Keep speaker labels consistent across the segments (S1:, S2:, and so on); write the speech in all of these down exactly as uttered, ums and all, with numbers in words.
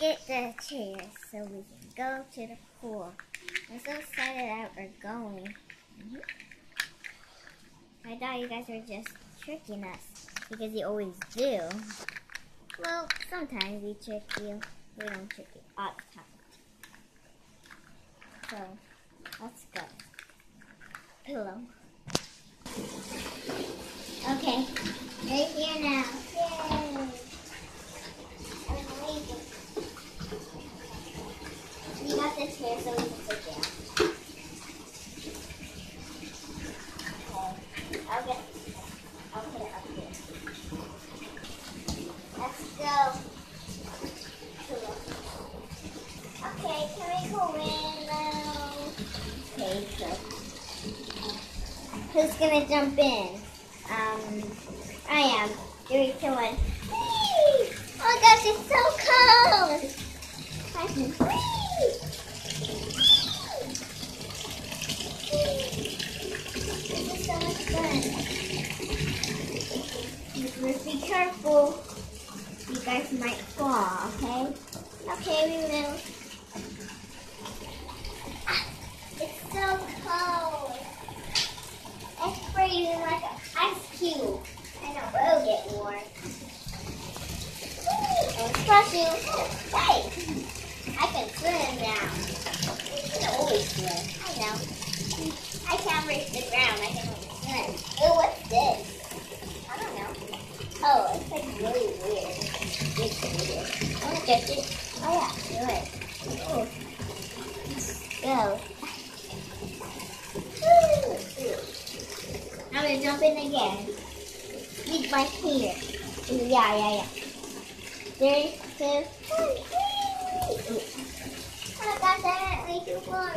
S1: get the chairs so we can go to the pool. I'm so excited that we're going. Mm-hmm. I thought you guys were just tricking us because you always do. Well, sometimes we trick you. We don't trick you all the time. So, let's go. Pillow. Okay, right here now. Yay! Amazing. We got this here so we can sit down. Okay, I'll get, I'll put it up here. Let's go. Okay, can we go in now? Okay, so who's gonna jump in? Um, I am. Three, two, one. Whee! Oh gosh, it's so cold! I can whee! This is so much fun. Just be careful. You guys might fall, okay? Okay, we will. Ah, it's so cold. It's freezing like an ice cube. I know, we'll get warm. And splash you. Hey! I can swim now. I can always swim. I know. I can't reach the ground. I can only swim. Oh, what's this? I don't know. Oh, it's like really weird. It's weird. I want to catch it. Oh yeah, do it. Oh. Let's go. I'm gonna jump in again. Meet my here. Yeah, yeah, yeah. Three, two, one. Oh gosh, I went way too far.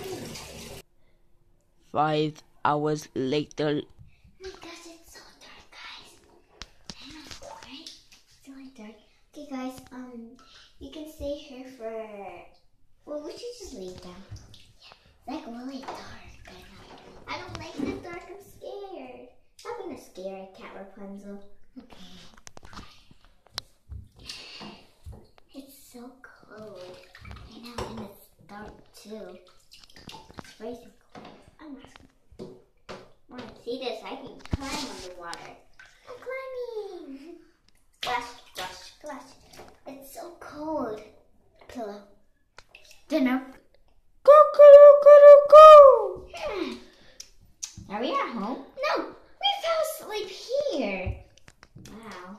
S2: Five hours later.
S1: Oh gosh, it's so dark, guys. I know, right? It's really dark. Okay, guys. Um, you can stay here for. Well, we should just leave now. Yeah, it's like really dark. I don't like the dark. I'm scared. Stop being a scary cat, Rapunzel. Okay. It's so cold. I know, and it's dark too. It's freezing cold. I'm asking. Want to see this? I can climb underwater. I'm climbing. Splash, splash, splash. It's so cold. Pillow. Dinner. Hmm. Are we at home? No, we fell asleep here. Wow.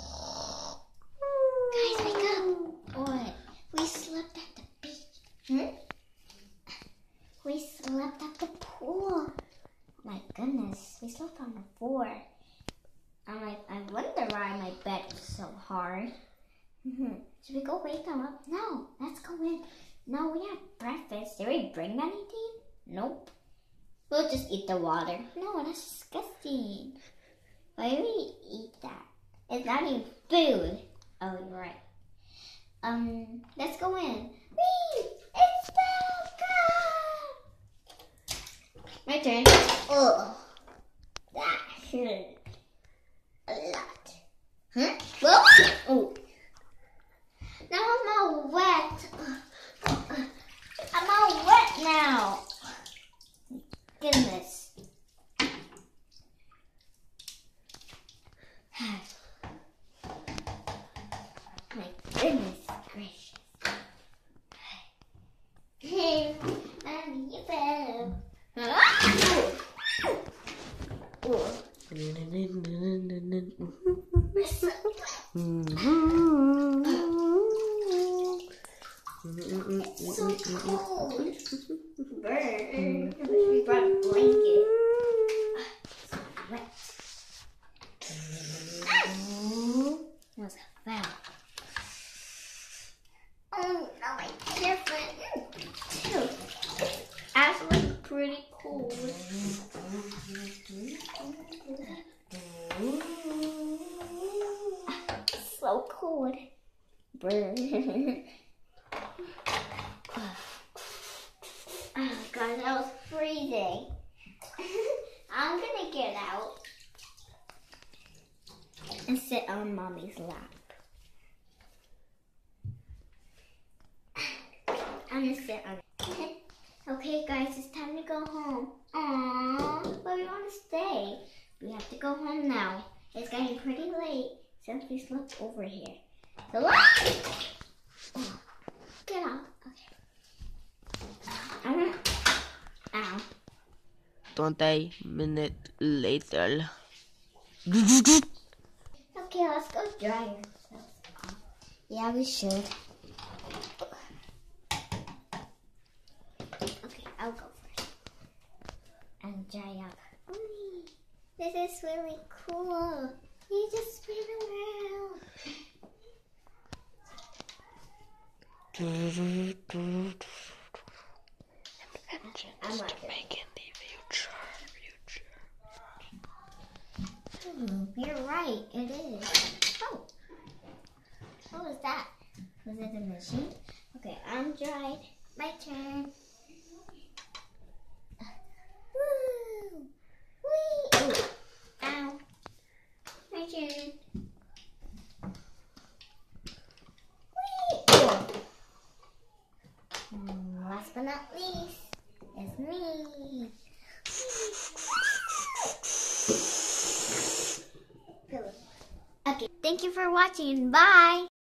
S1: Guys, wake up. What? We slept at the beach. Hmm? We slept at the pool. My goodness, we slept on the floor. I'm like, I wonder why my bed was so hard. Should we go wake them up? No, let's go in. No, we had breakfast. Did we bring anything? Nope. We'll just eat the water. No, that's disgusting. Why do we eat that? It's not even food. Oh, you're right. Um, let's go in. Whee! It's Belka! My turn. Oh, that hurt a lot. Huh? Well, oh. Now I'm all wet. I'm all wet now. Goodness. My goodness gracious. Hey, I'm you fell. So cold. Burn. We brought a blanket. So wet. That was a foul. Oh, now my different too. Actually, pretty cold. So cold. Burn. Oh god, that was freezing. I'm gonna get out and sit on mommy's lap. I'm gonna sit on it. Okay, guys, it's time to go home. Aww, but we want to stay. We have to go home now. It's getting pretty late since we slept over here. So, oh, get off. Okay. Um, ow.
S2: twenty minutes later.
S1: Okay, let's go dry ourselves off. Yeah, we should. Okay, I'll go first. And dry up. Ooh, this is really cool. You just spin around. I'm like
S2: making the future. future.
S1: Ooh, you're right, it is. Oh, what was that? Was it the machine? Okay, I'm dried. My turn. Woo! Whee! Oh, ow. My turn. Whee! Oh. Mm, last but not least, it's me. Okay, thank you for watching. Bye.